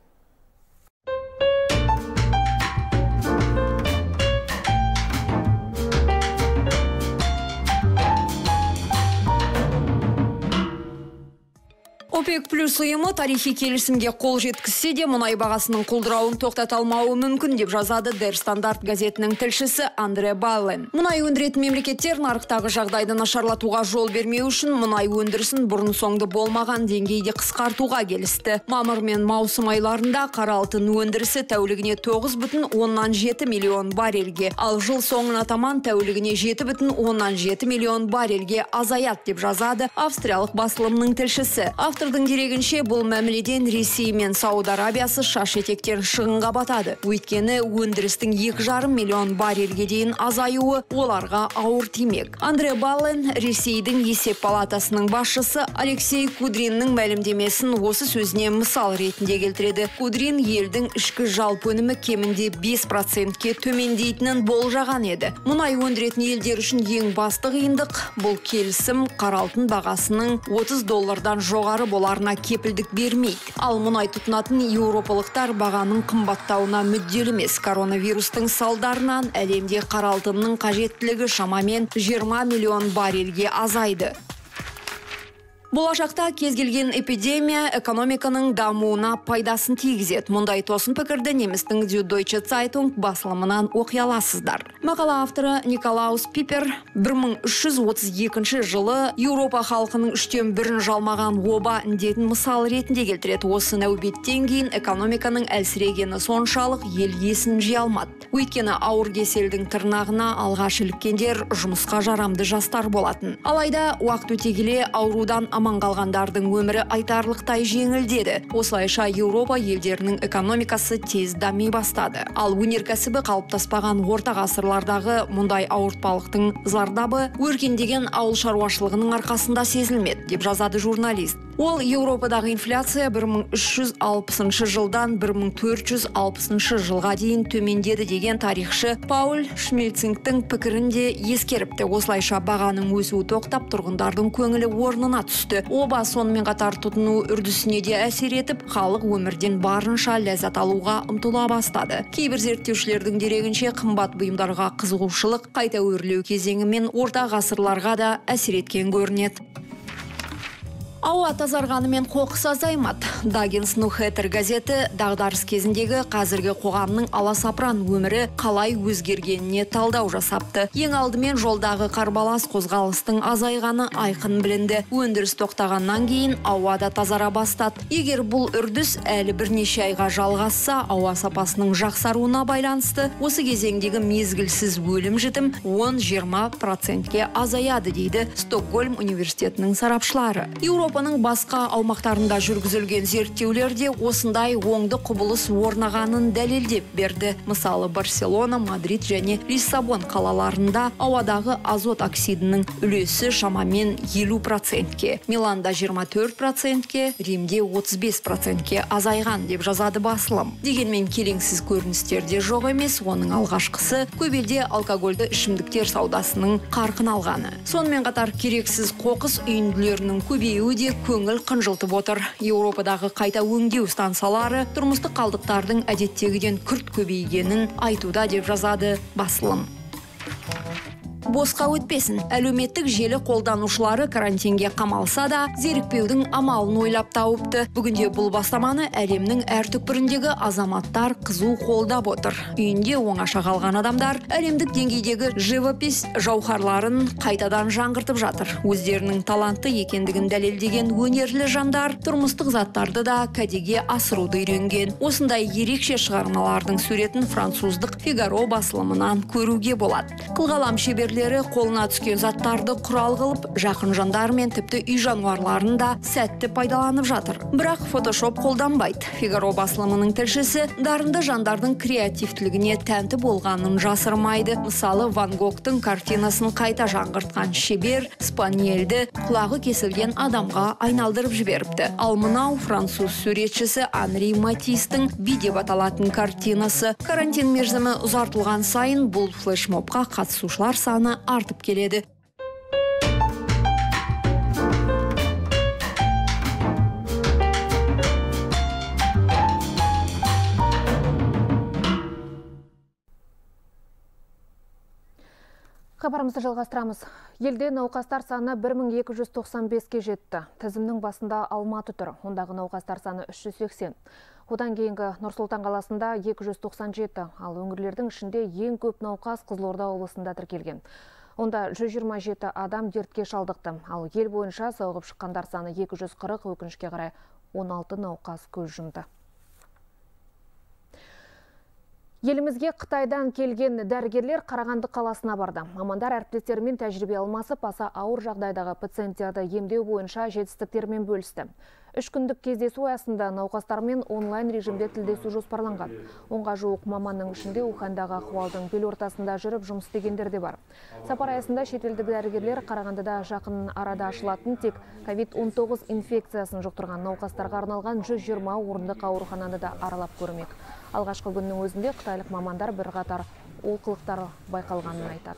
ОПЕК плюс ұйымы тарихи келісімге қол жеткізсе де мұнай бағасының құлдырауын тоқтата алмауы мүмкін деп жазады Der Standard газетінің тілшісі Андре Баллен. Мұнай өндіретін мемлекеттер нарықтағы жағдайды нашарлатуға жол бермеу үшін мұнай өндірісін бұрын соңды болмаған деңгейде қысқартуға келісті. Мамыр мен маусым айларында қара алтын өндірісі тәулігіне 9,7 миллион баррельге, ал жыл соңына таман тәулігіне 7,7 миллион баррельге азаят деп жазады австриялық басылымның тілшісі. Автордың дерегінше бұл мәміледен Ресей мен Сауд Арабиясы шаш етектен шығынға батады. Өйткені өндірістің 2,5 миллион баррельге дейін азаюы оларға ауыр тимек. Андре Баллен Ресейдің есеп палатасының басшысы Алексей Кудриннің мәлімдемесін осы сөзіне мысал ретінде келтіреді. Кудрин елдің ішкі жалпы өнімі кемінде 5%-ке төмендейтінін болжаған еді. Мұнай өндіретін елдер үшін ең басты қиындық бұл келісім қара алтын бағасының $30 жоғары боларына кепілдік бермейді. Ал мұнай тұтынатын еуропалықтар бағаның қымбаттауына мүдделі емес. Коронавирустың салдарынан әлемде қара алтынның қажеттілігі шамамен 20 миллион баррельге азайды. Болашақта кез келген эпидемия экономиканың дамуына пайдасын тигізеді. Мұндай тосын пікірді немістің Deutsche Zeitung басылымынан оқи аласыздар. Мақала авторы Николаус Пипер 1332 жылы Еуропа халқының 1/3 жалмаған оба індетін мысал ретінде келтіреді. Осы нәубеттен кейін экономиканың әлсірегені соншалық ел есін жия алмады. Өйткені ауыр кеселдің тырнағына алғаш іліккендер жұмысқа жарамды жастар болатын. Алайда уақыт өте келе аурудан аман қалғандардың өмірі айтарлықтай жеңілдеді. Осылайша Еуропа елдерінің экономикасы тез дами бастады. Ал өнеркәсібі қалыптаспаған орта ғасырлардағы мұндай ауыртпалықтың зардабы өркендеген ауыл шаруашылығының арқасында сезілмеді, деп жазады журналист. Ол Еуропадағы инфляция 1360 жылдан 1460 жылға дейін төмендеді деген тарихшы Пауль Шмельцингтің пікірінде ескеріпті. Осылайша бағаның өсуі тоқтап, тұрғындардың көңілі орнына түсті. Оба сонымен қатар тұтыну үрдісіне де әсер етіп, халық өмірден барынша ләззат алуға ұмтыла бастады. Кейбір зерттеушілердің дерегінше қымбат бұйымдарға қызығушылық қайта өрлеу кезеңі мен орта ғасырларға да әсер еткен көрінеді. Ауа тазарғанымен қоқыс азаймады. Даггинс Нью-Хэттер газеті дағдарыс кезіндегі қазіргі қоғамның аласапыран өмірі қалай өзгергеніне талдау жасапты. Ең алдымен жолдағы қарбалас қозғалыстың азайғаны айқын білінді. Өндіріс тоқтағаннан кейін ауада тазара бастады. Егер бұл үрдіс әлі бірнеше айға жалғасса, ауа сапасының жақсаруына байланысты осы кезеңдегі мезгілсіз өлім жітім 10-20%-ке азаяды дейді Стокгольм университетінің сарапшылары. Еуропаның басқа аумақтарында жүргізілген зерттеулерде осындай оңды құбылыс орнағанын дәлелдеп берді. Мысалы, Барселона, Мадрид және Лиссабон қалаларында ауадағы азот оксидінің үлесі шамамен 50%-ке, Миланда 24%-ке, Римде 35%-ке азайған деп жазады басылым. Дегенмен келеңсіз көріністер де жоқ емес, оның алғашқысы көп елде алкогольді ішімдіктер саудасының қарқын алғаны. Сонымен қатар керексіз қоқыс үйінділерінің көбеюі де көңіл қынжылтып отыр. Еуропадағы қайта өңдеу станциялары тұрмыстық қалдықтардың әдеттегіден күрт көбейгенін айтуда деп жазады басылым. Босқа өтпесін. Әлеуметтік желі қолданушылары карантинге қамалса да, зерікпеудің амалын ойлап тауыпты. Бүгінде бұл бастаманы әлемнің әр түкпіріндегі азаматтар қызу қолдап отыр. Үйінде оңаша қалған адамдар әлемдік деңгейдегі живопись жауһарларын қайтадан жаңғыртып жатыр. Өздерінің талантты екендігін дәлелдеген өнерлі жандар тұрмыстық заттарды да кәдеге асыруды үйренген. Осындай ерекше шығармалардың суретін француздық Фигаро басылымынан көруге болады. Қылғалам шеберлер қызметкерлері қолына түскен заттарды құрал қылып, жақын жандар мен тіпті үй жануарларын да сәтті пайдаланып жатыр. Бірақ фотошоп қолданбайды. Фигаро басылымының тілшісі дарынды жандардың креативтілігіне тәнті болғанын жасырмайды. Мысалы, Ван Гогтың картинасын қайта жаңғыртқан шебер спаниелді құлағы кесілген адамға айналдырып жіберіпті. Ал мынау француз суретшісі Анри Матистің Би деп аталатын картинасы. Карантин мерзімі ұзартылған сайын бұл флешмобқа қатысушылар саны артып келеді. Хабарымызды жалғастырамыз. Елде науқастар саны 1295-ке жетті. Тізімнің басында Алматы тұр. Ондағы науқастар саны 380. Одан кейінгі Нұр-Сұлтан қаласында 297, ал өңірлердің ішінде ең көп науқас Қызылорда облысында тіркелген. Онда 127 адам дертке шалдықты, ал ел бойынша сауығып шыққандар саны 240, өкінішке қарай 16 науқас көз жұмды. Елімізге Қытайдан келген дәрігерлер Қарағанды қаласына барды. Мамандар әріптестерімен тәжірибе алмасып, аса ауыр жағдайдағы пациенттерді емдеу бойынша жетістіктермен бөлісті. 3 күндік кездесу аясында науқастармен онлайн режимде тілдесу жоспарланған. Онға жуық маманның ішінде Уханьдағы ахуалдың бел ортасында жүріп жұмыс істегендер де бар. Сапар аясында шетелдік дәрігерлер Қарағандыда жақын арада ашылатын тек COVID-19 инфекциясын жұқтырған науқастарға арналған 120 орындық аурухананы да аралап көрмек. Алғашқы күннің өзінде қытайлық мамандар бірқатар олқылықтар байқалғанын айтады.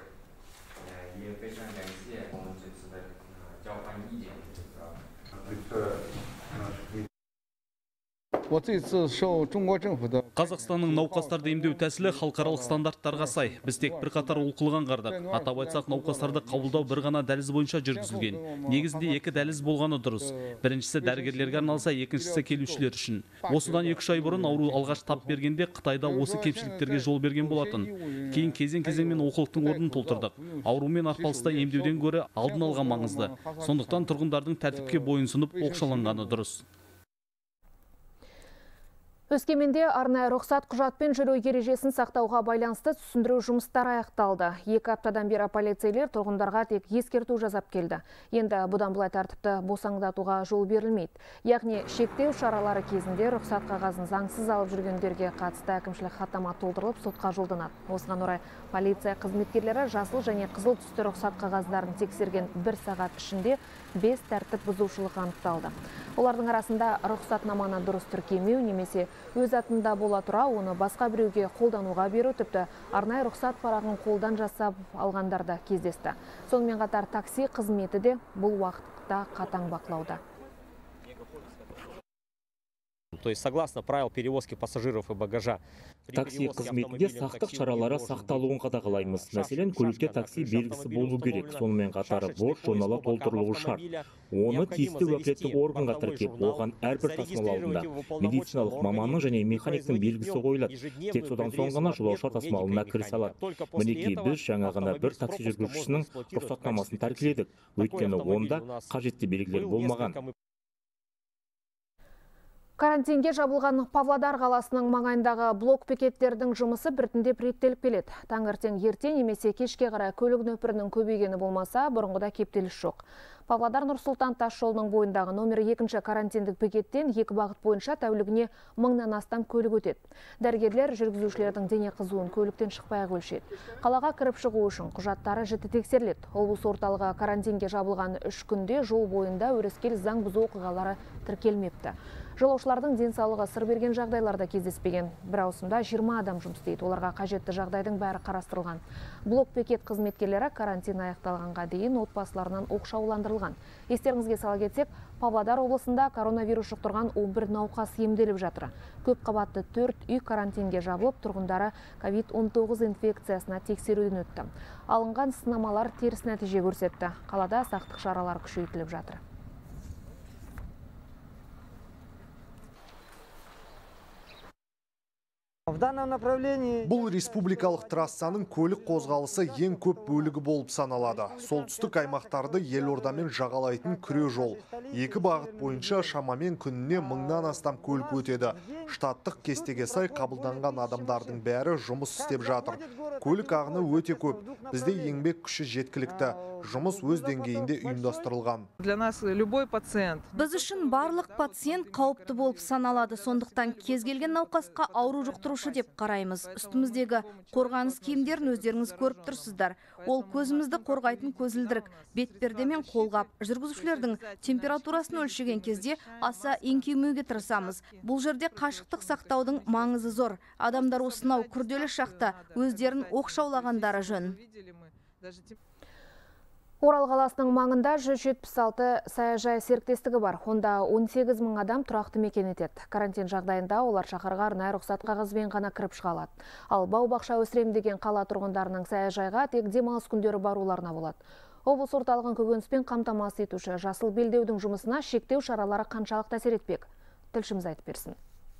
Қазақстанның науқастарды емдеу тәсілі халықаралық стандарттарға сай. Біз тек бірқатар олқылығын қардық. Атап айтсақ, науқастарды қабылдау бір ғана дәліз бойынша жүргізілген. Негізінде 2 дәліз болғаны дұрыс. Біріншісі дәрігерлерге арналса, екіншісі келушілер үшін. Осыдан 2 ай бұрын ауру алғаш тап бергенде Қытайда осы кемшіліктерге жол берген болатын. Кейін кезең-кезеңмен олқылықтың орнын толтырдық. Аурумен арпалыста емдеуден гөрі алдын алған маңызды. Сондықтан тұрғындардың тәртіпке бойынсынып оқшаланғаны дұрыс. Өскеменде арнайы рұқсат құжатпен жүру ережесін сақтауға байланысты түсіндіру жұмыстары аяқталды. 2 аптадан бері полицейлер тұрғындарға тек ескерту жазап келді. Енді бұдан былай тәртіпті босаңдатуға жол берілмейді. Яғни шектеу шаралары кезінде рұқсат қағазын заңсыз алып жүргендерге қатысты әкімшілік хаттама толтырылып сотқа жолданады. Осыған орай полиция қызметкерлері жасыл және қызыл түсті рұқсат қағаздарын тексерген 1 сағат ішінде 5 тәртіп бұзушылық анықталды. Олардың арасында рұқсатнаманы дұрыс тіркемеу немесе өз атында бола тұра оны басқа біреуге қолдануға беру, тіпті арнайы рұқсат парағын қолдан жасап алғандар да кездесті. Сонымен қатар такси қызметі де бұл уақытта қатаң бақылауда. То есть, согласно правил перевозки пассажиров и багажа, такси қызметінде сақтық шаралары сақталуын қадағалаймыз. Мәселен, көлікте такси белгісі болу керек. Сонымен қатар бос журналы толтырылуы шарт. Оны тиісті уәкілетті органға тіркеп, оған әрбір тасымал алдында медициналық маманның және механиктің белгісі қойылады. Тек содан соң ғана жолаушы тасымалына кірісе алады. Мінекей біз жаңа ғана бір такси жүргізушісінің рұқсатнамасын тәркіледік. Өйткені онда қажетті белгілер болмаған. Карантинге жабылған Павлодар қаласының маңайындағы блок-бекеттердің жұмысы біртіндеп реттеліп келеді. Таңертең ерте немесе кешке қарай көлік нөпірінің көбейгені болмаса, бұрынғыда кептеліс жоқ. Павлодар Нұр-Сұлтан тас жолының бойындағы номер 2 карантиндік бекеттен 2 бағыт бойынша тәулігіне 1000-нан астам көлік өтеді. Дәрігерлер жүргізушілердің дене қызуын көліктен шықпай өлшейді. Қалаға кіріп шығу үшін құжаттары жіті тексеріледі. Облыс орталығы карантинге жабылған 3 күнде жол бойында өрескел заң бұзу оқиғалары тіркелмепті. Жолаушылардың денсаулығы сыр берген жағдайларда кездеспеген. Бір ауысымда 20 адам жұмыс істейді. Оларға қажетті жағдайдың бәрі қарастырылған. Блок-бекет қызметкерлері карантин аяқталғанға дейін отбасыларынан оқшауландырылған. Естеріңізге сала кетсек, Павлодар облысында коронавирус жұқтырған 11 науқас емделіп жатыр. Көп қабатты 4 үй карантинге жабылып, тұрғындары COVID-19 инфекциясына тексеруден өтті. Алынған сынамалар теріс нәтиже көрсетті. Қалада сақтық шаралар күшейтіліп жатыр. Бұл республикалық трассаның көлік қозғалысы ең көп бөлігі болып саналады. Солтүстік аймақтарды елордамен жағалайтын күре жол. Екі бағыт бойынша шамамен күніне 1000-нан астам көлік өтеді. Штаттық кестеге сай қабылданған адамдардың бәрі жұмыс істеп жатыр. Көлік ағыны өте көп. Бізде еңбек күші жеткілікті. Жұмыс өз деңгейінде ұйымдастырылған. Біз үшін барлық пациент қауіпті болып саналады. Сондықтан кез келген науқасқа ауру жұқтырушы деп қараймыз. Үстіміздегі қорғаныс киімдерін өздеріңіз көріп тұрсыздар. Ол көзімізді қорғайтын көзілдірік, бетперде мен қолғап. Жүргізушілердің температурасын өлшеген кезде аса еңкеймеуге тырысамыз. Бұл жерде қашықтық сақтаудың маңызы зор. Адамдар осынау күрделі шақта өздерін оқшаулағандары жөн. Орал қаласының маңында 176 саяжай серіктестігі бар. Онда 18 000 адам тұрақты мекен етеді. Карантин жағдайында олар шаһарға арнайы рұқсат қағазбен ғана кіріп шыға алады. Ал бау-бақша өсірем деген қала тұрғындарының саяжайға тек демалыс күндері баруларына болады. Облыс орталығын көкөніспен қамтамасыз етуші жасыл белдеудің жұмысына шектеу шаралары қаншалықты әсер етпек? Тілшіміз айтып берсін.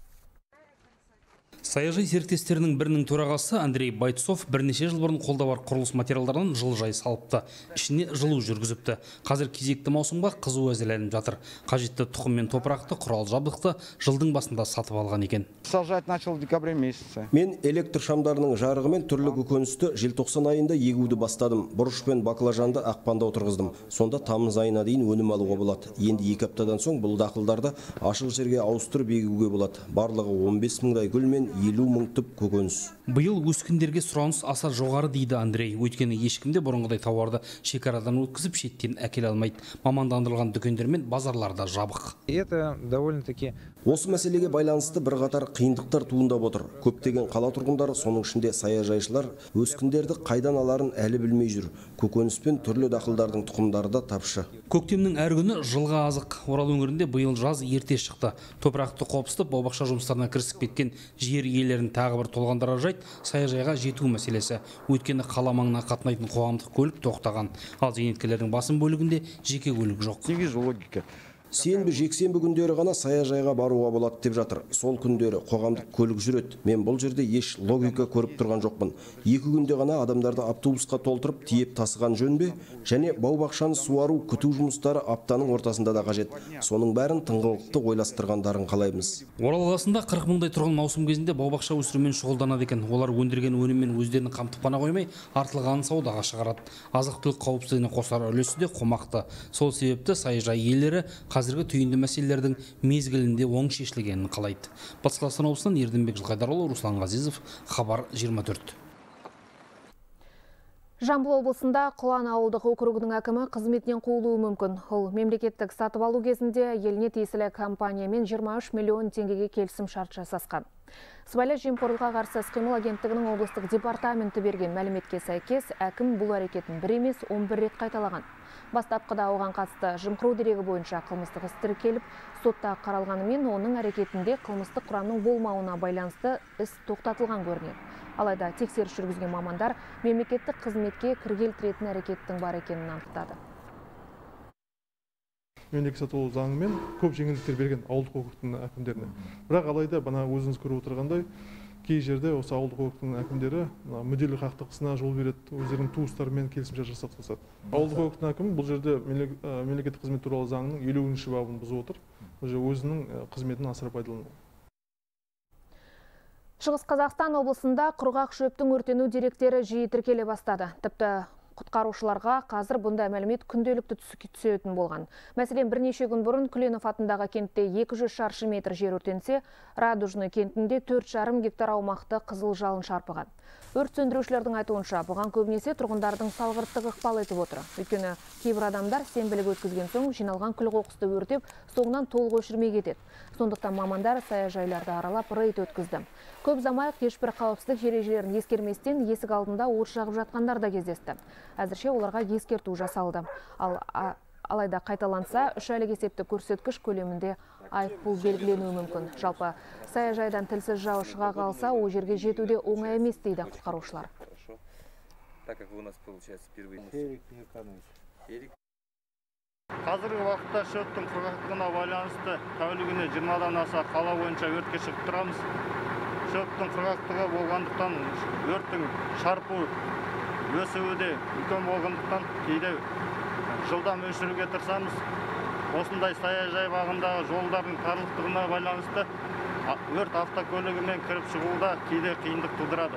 Саяжай серіктестерінің бірінің төрағасы Андрей Бойцов бірнеше жыл бұрын қолда бар құрылыс материалдарынан жылыжай салыпты. Ішіне жылу жүргізіпті. Қазір кезекті маусымға қызу әзірленіп жатыр. Қажетті тұқым мен топырақты, құрал жабдықты жылдың басында сатып алған екен. Сажать начал в декабре месяце. Мен электр шамдарының жарығы мен түрлі көкөністі желтоқсан айында егуді бастадым. Бұрыш пен баклажанды ақпанда отырғыздым. Сонда тамыз айына дейін өнім алуға болады. Енді 2 аптадан соң бұл дақылдарды ашық жерге ауыстырып егуге болады. Барлығы 15 000-дай гүл мен 50 000 түп көкөніс. Биыл өскіндерге сұраныс аса жоғары дейді Андрей. Өйткені ешкімде бұрынғыдай тауарды шекарадан өткізіп шеттен әкеле алмайды. Мамандандырылған дүкендер мен базарларда жабық. Это довольно-таки Осы мәселеге байланысты бірқатар қиындықтар туындап отыр. Көптеген қала тұрғындары, соның ішінде саяжайшылар өскіндерді қайдан аларын әлі білмей жүр. Көкөніс пен түрлі дақылдардың тұқымдары да тапшы. Көктемнің әр күні жылға азық. Орал өңірінде биыл жаз ерте шықты. Топырақты қопсытып, бау-бақша жұмыстарына кірісіп кеткен жер иелерін тағы бір толғандырар жайт саяжайға жету мәселесі. Өйткені қала маңына қатынайтын қоғамдық көлік тоқтаған. Ал зейнеткерлердің басым бөлігінде жеке көлік жоқ. Не вижу логики. Сенбі, жексенбі күндері ғана саяжайға баруға болады деп жатыр. Сол күндері қоғамдық көлік жүреді. Мен бұл жерде еш логика көріп тұрған жоқпын. 2 күнде ғана адамдарды автобусқа толтырып тиеп тасыған жөн бе? Және бау-бақшаны суару, күту жұмыстары аптаның ортасында да қажет. Соның бәрін тыңғылықты ойластырғандарын қалаймыз. Орал қаласында 40 000-дай тұрғын маусым кезінде бау-бақша өсірумен шұғылданады екен. Олар өндірген өніммен өздерін қамтып қана қоймай, артылғанын саудаға шығарады. Азық-түлік қауіпсіздігіне қосар үлесі де қомақты. Сол себепті саяжай иелері қазіргі түйінді мәселелердің мезгілінде оң шешілгенін қалайды. Батыс Қазақстан облысынан Ерденбек Жылқайдарұлы, Руслан Ғазизов, Хабар 24. Жамбыл облысында Құлан ауылдық округінің әкімі қызметінен қуылуы мүмкін. Ол мемлекеттік сатып алу кезінде еліне тиесілі компаниямен 23 миллион теңгеге келісім шарт жасасқан. Сыбайлас жемқорлыққа қарсы іс-қимыл агенттігінің облыстық департаменті берген мәліметке сәйкес, әкім бұл әрекетін бір емес 11 рет қайталаған. Бастапқыда оған қатысты жымқыру дерегі бойынша қылмыстық іс тіркеліп, сотта қаралғанымен оның әрекетінде қылмыстық құрамның болмауына байланысты іс тоқтатылған көрінеді. Алайда тексеріс жүргізген мамандар мемлекеттік қызметке кір келтіретін әрекеттің бар екенін анықтады. Мемлекеттік сатып алу заңымен көп жеңілдіктер берген ауылдық округтың әкімдеріне. Бірақ алайда бана өзіңіз көріп отырғандай, кей жерде осы ауылдық округтың әкімдері мүдделі қақтығысына жол береді, өздерінің туыстарымен келісімшарт жасап тастады. Ауылдық округтың әкімі бұл жерде мемлекеттік қызмет туралы заңның 50-ші бабын бұзып отыр. Өзінің қызметін асыра пайдалануда. Шығыс Қазақстан облысында құрғақ шөптің өртену деректері жиі тіркеле бастады. Тіпті құтқарушыларға қазір бұндай мәлімет күнделікті түсетін болған. Мәселен, бірнеше күн бұрын Күленов атындағы кентте 200 шаршы метр жер өртенсе, Радужный кентінде 4,5 гектар аумақты қызыл жалын шарпыған. Өрт сөндірушілердің айтуынша, бұған көбінесе тұрғындардың салғырттығы ықпал етіп отыр. Өйткені кейбір адамдар сенбілік өткізген соң жиналған күл-қоқысты өртеп, соңынан толық өшірмей кетеді. Сондықтан мамандар саяжайларды аралап рейд өткізді. Көп ұзамай ешбір қауіпсіздік ережелерін ескерместен есік алдында от жағып жатқандар да кездесті. Әзірше оларға ескерту жасалды. Алайда қайталанса, 3 айлық есептік көрсеткіш көлемінде айыппұл белгіленуі мүмкін. Жалпы саяжайдан тілсіз жау шыға қалса, о жерге жетуде оңай емес дейді құтқарушылар. Қазіргі уақытта шөптің құрғақлығына байланысты тәулігіне 20-дан аса қала бойынша өртке шығып тұрамыз. шөптің құрғақтығы болғандықтан өрттің шарпу өсуі де үлкен болғандықтан кейде жылдам өшіруге тырысамыз. Осындай саяжай бағындағы жолдардың тарлықтығына байланысты өрт автокөлігімен кіріп шығуда кейде қиындық тудырады.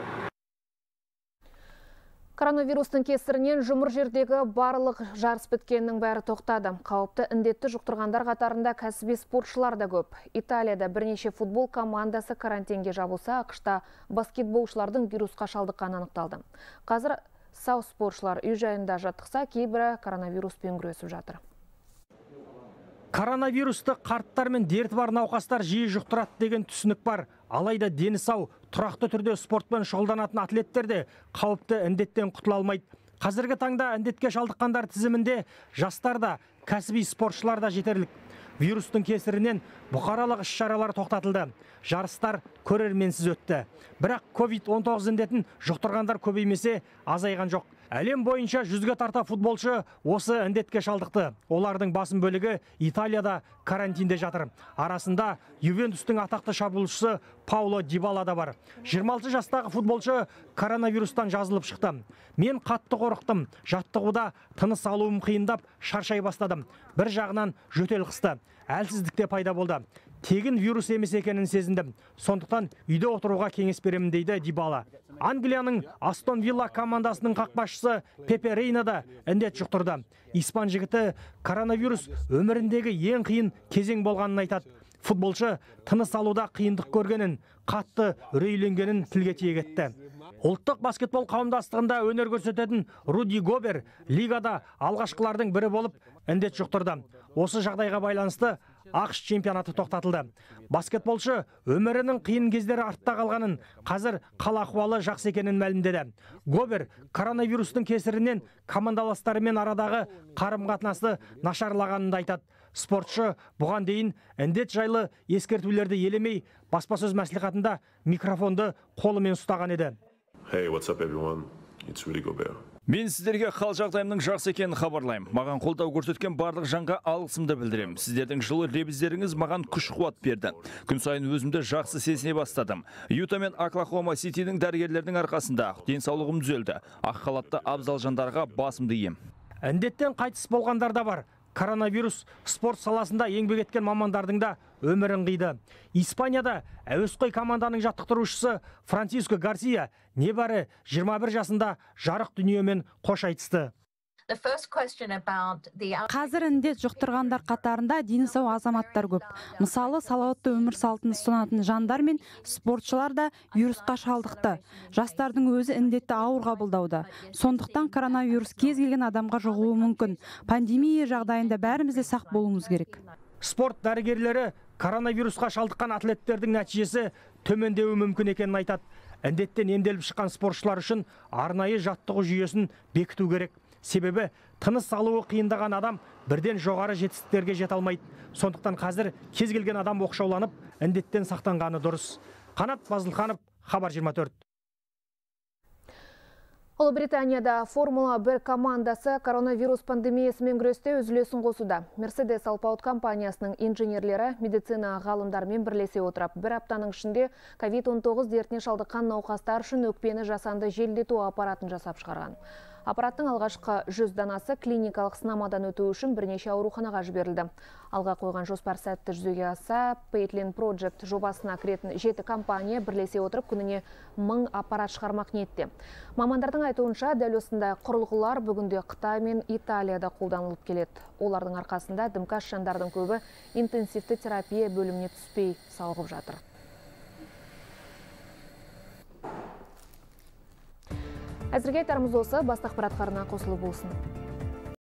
Коронавирустың кесірінен жұмыр жердегі барлық жарыс біткеннің бәрі тоқтады. Қауіпті індетті жұқтырғандар қатарында кәсіби спортшылар да көп. Италияда бірнеше футбол командасы карантинге жабылса, ақш-та баскетболшылардың вирусқа шалдыққаны анықталды. Қазір сау спортшылар үй жайында жаттықса, кейбірі коронавируспен күресіп жатыр. Коронавирусты қарттар мен дерті бар науқастар жиі жұқтырады деген түсінік бар. Алайда дені сау, тұрақты түрде спортпен шұғылданатын атлеттер де қауіпті індеттен құтыла алмайды. Қазіргі таңда індетке шалдыққандар тізімінде жастар да, кәсіби спортшылар да жетерлік. Вирустың кесірінен бұқаралық іс-шаралар тоқтатылды. Жарыстар көрерменсіз өтті. Бірақ COVID-19 індетін жұқтырғандар көбеймесе азайған жоқ. Әлем бойынша 100-ге тарта футболшы осы індетке шалдықты. Олардың басым бөлігі Италияда карантинде жатыр. Арасында Ювентустың атақты шабуылшысы Пауло Дибала да бар. 26 жастағы футболшы коронавирустан жазылып шықты. Мен қатты қорықтым. Жаттығуда тыныс алуым қиындап, шаршай бастадым. Бір жағынан жөтел қысты. Әлсіздікте пайда болды. Тегін вирус емес екенін сезіндім. Сондықтан үйде отыруға кеңес беремін дейді Дибала. Англияның Астон Вилла командасының қақпашысы Пепе Рейна да індет жұқтырды. Испан жігіті коронавирус өміріндегі ең қиын кезең болғанын айтады. Футболшы тыныс алуда қиындық көргенін, қатты үрейленгенін тілге тиек етті. Ұлттық баскетбол қауымдастығында өнер көрсететін Руди Гобер лигада алғашқылардың бірі болып індет жұқтырды. Осы жағдайға байланысты ақш чемпионаты тоқтатылды. Баскетболшы өмірінің қиын кездері артта қалғанын, қазір қал ахуалы жақсы екенін мәлімдеді. Гобер коронавирустың кесірінен командаластарымен арадағы қарым-қатынасы нашарлағанын айтады. Спортшы бұған дейін індет жайлы ескертулерді елемей, баспасөз мәслихатында микрофонды қолымен ұстаған еді. Hey, what's up everyone? It's Rudy Gobert. Мен сіздерге хал жағдайымның жақсы екенін хабарлаймын. Маған қолдау көрсеткен барлық жанға алғысымды білдіремін. Сіздердің жылы лебіздеріңіз маған күш-қуат берді. Күн сайын өзімді жақсы сезіне бастадым. Юта мен Оклахома Ситидің дәрігерлердің арқасында денсаулығым түзелді. Ақ халатты абзал жандарға басымды ием. Індеттен қайтыс болғандар да бар. Коронавирус спорт саласында еңбек еткен мамандардың да өмірін қиды. Испанияда әуесқой команданың жаттықтырушысы Франсиско Гарсия небәрі 21 жасында жарық дүниемен қош айтысты. Қазір індет жұқтырғандар қатарында дені сау азаматтар көп. Мысалы, салауатты өмір салтын ұстанатын жандар мен спортшылар да вирусқа шалдықты. Жастардың өзі індетті ауыр қабылдауда. Сондықтан коронавирус кез келген адамға жұғуы мүмкін. Пандемия жағдайында бәріміз де сақ болуымыз керек. Спорт дәрігерлері коронавирусқа шалдыққан атлеттердің нәтижесі төмендеуі мүмкін екенін айтады. Індеттен емделіп шыққан спортшылар үшін арнайы жаттығу жүйесін бекіту керек. Себебі тыныс алуы қиындаған адам бірден жоғары жетістіктерге жете алмайды. Сондықтан қазір кез келген адам оқшауланып, індеттен сақтанғаны дұрыс. Қанат Базылханов, Хабар 24. Ұлыбританияда Формула 1 командасы коронавирус пандемиясымен күресте өз үлесін қосуда. Mercedes алпауыт компаниясының инженерлері медицина ғалымдарымен бірлесе отырып, бір аптаның ішінде COVID-19 дертіне шалдыққан науқастар үшін өкпені жасанды желдету аппаратын жасап шығарған. Аппараттың алғашқы 100 данасы клиникалық сынамадан өту үшін бірнеше ауруханаға жіберілді. Алға қойған жоспар сәтті жүзеге асса, Paitlin Project жобасына кіретін 7 компания бірлесе отырып күніне 1000 аппарат шығармақ ниетте. Мамандардың айтуынша, дәл осындай құрылғылар бүгінде Қытай мен Италияда қолданылып келеді. Олардың арқасында дімкәс жандардың көбі интенсивті терапия бөліміне түспей сауығып жатыр. Әзірге айтарымыз осы, басты ақпарат қосылып болсын.